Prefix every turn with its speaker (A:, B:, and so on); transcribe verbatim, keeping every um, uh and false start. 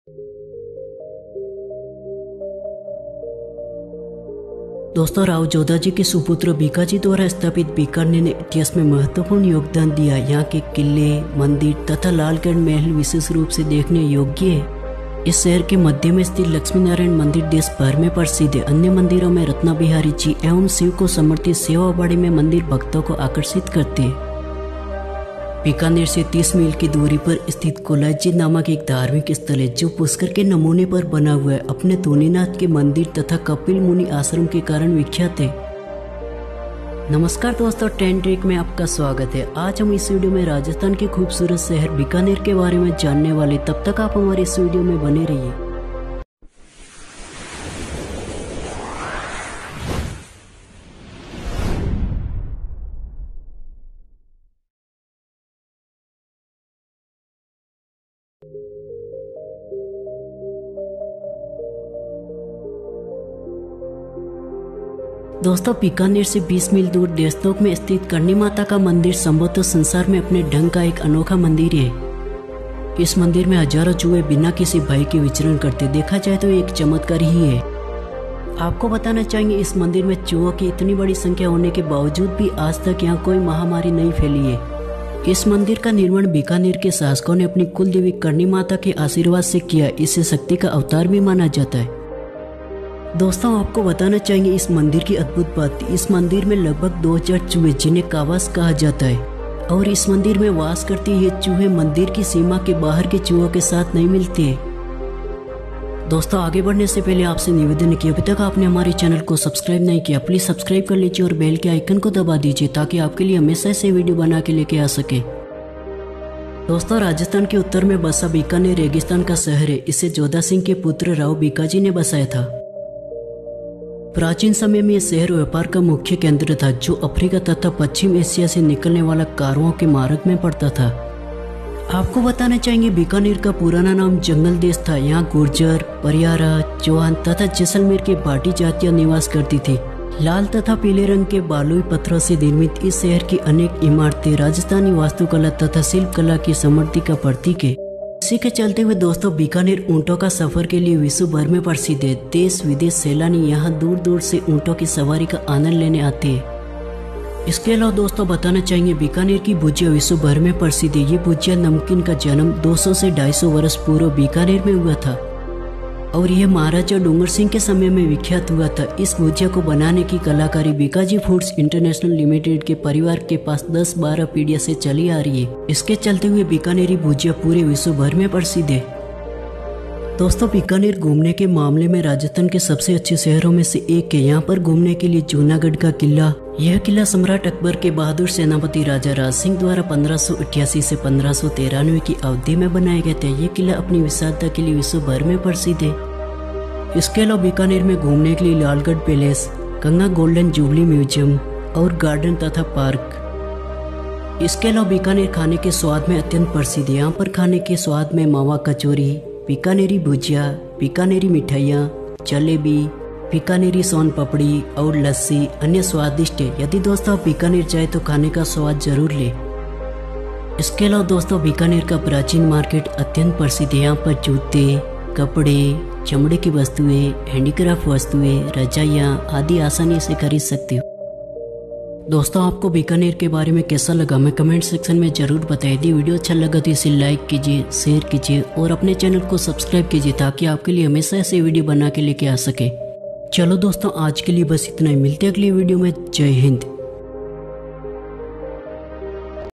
A: दोस्तों, राव जोधा जी के सुपुत्र बीकाजी द्वारा स्थापित बीकानेर ने इतिहास में महत्वपूर्ण योगदान दिया। यहाँ के किले, मंदिर तथा लालगढ़ महल विशेष रूप से देखने योग्य है। इस शहर के मध्य में स्थित लक्ष्मी नारायण मंदिर देश भर में प्रसिद्ध है। अन्य मंदिरों में रत्ना बिहारी जी एवं शिव को समर्पित सेवा बाड़ी में मंदिर भक्तों को आकर्षित करते हैं। बीकानेर से तीस मील की दूरी पर स्थित कोलाजी नामक एक धार्मिक स्थल है जो पुष्कर के नमूने पर बना हुआ है। अपने धोनीनाथ के मंदिर तथा कपिल मुनि आश्रम के कारण विख्यात है। नमस्कार दोस्तों, टेन ट्रिक में आपका स्वागत है। आज हम इस वीडियो में राजस्थान के खूबसूरत शहर बीकानेर के बारे में जानने वाले। तब तक आप हमारे इस वीडियो में बने रहिए। दोस्तों, बीकानेर से बीस मील दूर देशनोक में स्थित करनी माता का मंदिर संभवतः संसार में अपने ढंग का एक अनोखा मंदिर है। इस मंदिर में हजारों चूहे बिना किसी भय के विचरण करते। देखा जाए तो एक चमत्कार ही है। आपको बताना चाहेंगे, इस मंदिर में चूहों की इतनी बड़ी संख्या होने के बावजूद भी आज तक यहाँ कोई महामारी नहीं फैली है। इस मंदिर का निर्माण बीकानेर के शासकों ने अपनी कुल देवी करनी माता के आशीर्वाद से किया। इसे शक्ति का अवतार भी माना जाता है। दोस्तों, आपको बताना चाहेंगे इस मंदिर की अद्भुत बात। इस मंदिर में लगभग दो हजार चूहे जिन्हें कावास कहा जाता है और इस मंदिर में वास करते ये चूहे मंदिर की सीमा के बाहर के चूहों के साथ नहीं मिलते हैं। दोस्तों, आगे बढ़ने से पहले आपसे निवेदन है कि अभी तक आपने हमारे चैनल को सब्सक्राइब नहीं किया, प्लीज सब्सक्राइब कर लीजिए और बेल के आइकन को दबा दीजिए ताकि आपके लिए हमेशा से वीडियो बना के लेके आ सके। दोस्तों, राजस्थान के उत्तर में बसा बीकानेर रेगिस्तान का शहर है। इसे जोधा सिंह के पुत्र राव बीकाजी ने बसाया था। प्राचीन समय में यह शहर व्यापार का मुख्य केंद्र था जो अफ्रीका तथा पश्चिम एशिया से निकलने वाला कारवां के मार्ग में पड़ता था। आपको बताना चाहेंगे, बीकानेर का पुराना नाम जंगल देश था। यहाँ गुर्जर, परियारा, चौहान तथा जैसलमेर के भाटी जातियां निवास करती थी। लाल तथा पीले रंग के बालुई पत्थरों से निर्मित इस शहर की अनेक इमारतें राजस्थानी वास्तुकला तथा शिल्प कला की समृद्धि का प्रतीक है। इसी के चलते हुए दोस्तों, बीकानेर ऊंटों का सफर के लिए विश्व भर में प्रसिद्ध है। देश विदेश सैलानी यहाँ दूर दूर से ऊंटों की सवारी का आनंद लेने आते हैं। इसके अलावा दोस्तों बताना चाहेंगे, बीकानेर की भुजिया विश्व भर में प्रसिद्ध है। ये भुजिया नमकीन का जन्म दो सौ से ढाई सौ वर्ष पूर्व बीकानेर में हुआ था और यह महाराजा डूंगर सिंह के समय में विख्यात हुआ था। इस भुजिया को बनाने की कलाकारी बीकाजी फूड्स इंटरनेशनल लिमिटेड के परिवार के पास दस बारह पीढ़ियों से चली आ रही है। इसके चलते हुए बीकानेरी भुजिया पूरे विश्व भर में प्रसिद्ध है। दोस्तों, बीकानेर घूमने के मामले में राजस्थान के सबसे अच्छे शहरों में से एक है। यहाँ पर घूमने के लिए जूनागढ़ का किला, यह किला सम्राट अकबर के बहादुर सेनापति राजा राज सिंह द्वारा पंद्रह सौ अठासी से पंद्रह सौ तिरानवे की अवधि में बनाया गया था। यह किला अपनी विशालता के लिए विश्व भर में प्रसिद्ध है। इसके अलावा बीकानेर में घूमने के लिए Lalgarh palace, Ganga golden jubilee museum और गार्डन तथा पार्क। इसके अलावा बीकानेर खाने के स्वाद में अत्यंत प्रसिद्ध है। यहाँ पर खाने के स्वाद में मावा कचौरी, बीकानेरी भुजिया, बीकानेरी मिठाइयाँ, जलेबी, बीकानेरी सोन पपड़ी और लस्सी अन्य स्वादिष्ट है। यदि दोस्तों आप बीकानेर जाए तो खाने का स्वाद जरूर ले। इसके अलावा दोस्तों, बीकानेर का प्राचीन मार्केट अत्यंत प्रसिद्ध है। यहाँ पर जूते, कपड़े, चमड़े की वस्तुएं, हैंडीक्राफ्ट वस्तुएं, रजाइयाँ आदि आसानी से खरीद सकते हो। दोस्तों, आपको बीकानेर के बारे में कैसा लगा हमें कमेंट सेक्शन में जरूर बताइए। यदि वीडियो अच्छा लगा तो इसे लाइक कीजिए, शेयर कीजिए और अपने चैनल को सब्सक्राइब कीजिए ताकि आपके लिए हमेशा ऐसे वीडियो बना के लेके आ सके। चलो दोस्तों, आज के लिए बस इतना ही। मिलते हैं अगली वीडियो में। जय हिंद।